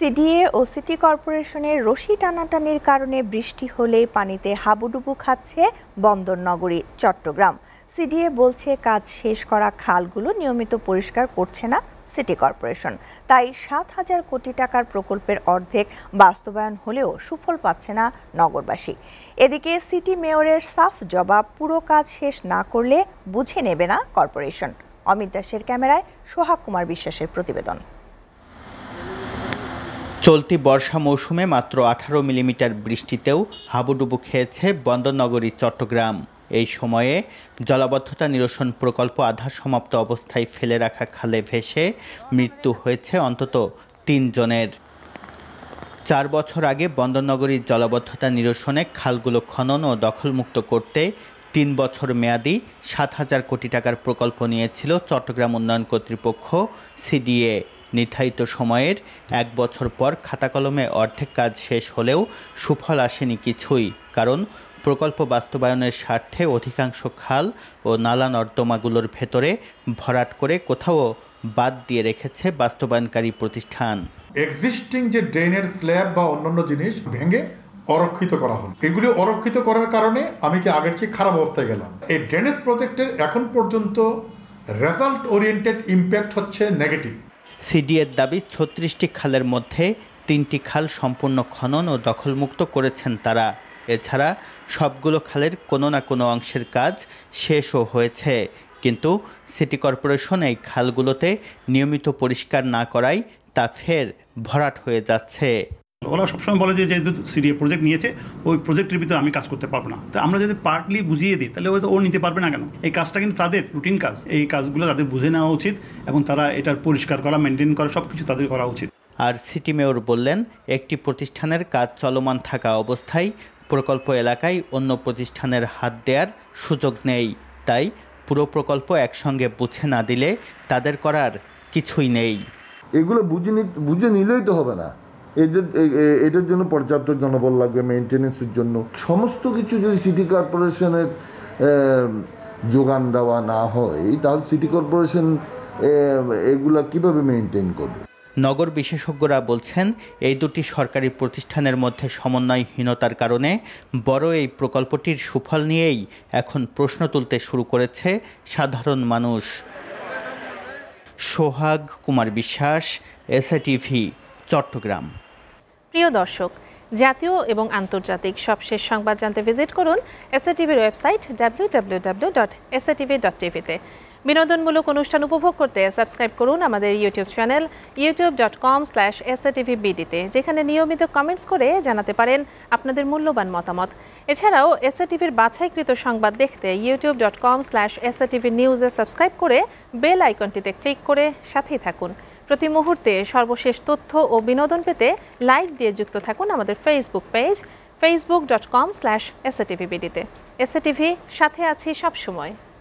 CDA ও city কর্পোরেশনের রশি টানাটানির কারণে বৃষ্টি হলে পানিতে হাবুডুবু খাচ্ছে বন্দর নগরী চট্টগ্রাম। সিডিএ বলছে কাজ শেষ করা খালগুলো নিয়মিত পরিষ্কার করছে না সিটি কর্পোরেশন, তাই ৭,০০০ কোটি টাকার প্রকল্পের অর্ধেক বাস্তবায়ন হলেও সুফল পাচ্ছে না নগরবাসী। এদিকে সিটি মেয়রের সাফ জবাব, পুরো কাজ শেষ না করলে বুঝে নেবে না কর্পোরেশন। অমিত দাসের ক্যামেরায় সোহাগ কুমার বিশ্বাসের প্রতিবেদন। চলতি বর্ষা মৌসুমে মাত্র ১৮ মিলিমিটার বৃষ্টিতেও হাবুডুবু খেয়েছে বন্দরনগরী চট্টগ্রাম। এই সময়ে জলাবদ্ধতা নিরসন প্রকল্প আধা সমাপ্ত অবস্থায় ফেলে রাখা খালে ভেসে মৃত্যু হয়েছে অন্তত ৩ জনের। ৪ বছর আগে বন্দরনগরীর জলাবদ্ধতা নিরসনে খালগুলো খনন ও দখলমুক্ত করতে ৩ বছর মেয়াদি ৭,০০০ কোটি টাকার প্রকল্প নিয়েছিল চট্টগ্রাম উন্নয়ন কর্তৃপক্ষ সিডিএ। নির্ধারিত সময়ের ১ বছর পর খাতাকলমে অর্ধেক কাজ শেষ হলেও সুফল আসেনি কিছুই, কারণ প্রকল্প বাস্তবায়নের স্বার্থে অধিকাংশ খাল ও নালা নর্দমাগুলোর ভেতরে ভরাট করে কোথাও বাদ দিয়ে রেখেছে বাস্তবায়নকারী প্রতিষ্ঠান। এক্সিস্টিং যে ড্রেনের স্ল্যাব বা অন্যান্য জিনিস ভেঙে অরক্ষিত করা হল। এগুলি অরক্ষিত করার কারণে আমি কি আগের চেয়ে খারাপ অবস্থায় গেলাম। এই ড্রেনেজ প্রজেক্টের এখন পর্যন্ত রেজাল্ট ওরিয়েন্টেড ইম্প্যাক্ট হচ্ছে নেগেটিভ। সিডিএর দাবি ৩৬টি খালের মধ্যে ৩টি খাল সম্পূর্ণ খনন ও দখলমুক্ত করেছেন তারা। এছাড়া সবগুলো খালের কোনো না কোনো অংশের কাজ শেষও হয়েছে, কিন্তু সিটি কর্পোরেশন এই খালগুলোতে নিয়মিত পরিষ্কার না করায় তা ফের ভরাট হয়ে যাচ্ছে। ওরা সবসময় বলে যে যেহেতু সিডিএ প্রজেক্ট নিয়েছে ওই প্রজেক্টের ভিতরে আমি কাজ করতে পারবো না। তো আমরা যদি পার্টলি বুঝিয়ে দিই তাহলে হয়তো ও নিতে পারবে না কেন? এই কাজটা কিন্তু তাদের রুটিন কাজ, এই কাজগুলো তাদের বুঝে নেওয়া উচিত এবং তারা এটার পরিষ্কার করা, মেনটেন করা সব কিছু তাদের করা উচিত। আর সিটি মেয়র বললেন, একটি প্রতিষ্ঠানের কাজ চলমান থাকা অবস্থায় প্রকল্প এলাকায় অন্য প্রতিষ্ঠানের হাত দেওয়ার সুযোগ নেই, তাই পুরো প্রকল্প একসঙ্গে বুঝে না দিলে তাদের করার কিছুই নেই। এগুলো বুঝে নিলেই তো হবে না, এটার জন্য পর্যাপ্ত জনবল লাগবে, মেনটেন্যান্সের জন্য সমস্ত কিছু যদি সিটি কর্পোরেশনের যোগান দেওয়া না হয় তাহলে সিটি কর্পোরেশন এগুলা কিভাবে মেনটেন করবে? নগর বিশেষজ্ঞরা বলছেন, এই দুটি সরকারি প্রতিষ্ঠানের মধ্যে সমন্বয়হীনতার কারণে বড় এই প্রকল্পটির সুফল নিয়েই এখন প্রশ্ন তুলতে শুরু করেছে সাধারণ মানুষ। সোহাগ কুমার বিশ্বাস, এসএটিভি, চট্টগ্রাম। প্রিয় দর্শক, জাতীয় এবং আন্তর্জাতিক সবশেষ সংবাদ জানতে ভিজিট করুন এসএটিভির ওয়েবসাইট www.satv.tv-তে। বিনোদনমূলক অনুষ্ঠান উপভোগ করতে সাবস্ক্রাইব করুন আমাদের ইউটিউব চ্যানেল youtube.com/satvbd-তে, যেখানে নিয়মিত কমেন্টস করে জানাতে পারেন আপনাদের মূল্যবান মতামত। এছাড়াও এসএটিভির বাছাইকৃত সংবাদ দেখতে youtube.com/satvnews-এ সাবস্ক্রাইব করে বেল আইকনটিতে ক্লিক করে সাথেই থাকুন। প্রতি মুহূর্তে সর্বশেষ তথ্য ও বিনোদন পেতে লাইক দিয়ে যুক্ত থাকুন আমাদের ফেসবুক পেজ facebook.com/satvbd-তে। এসএটিভি, সাথে আছি সবসময়।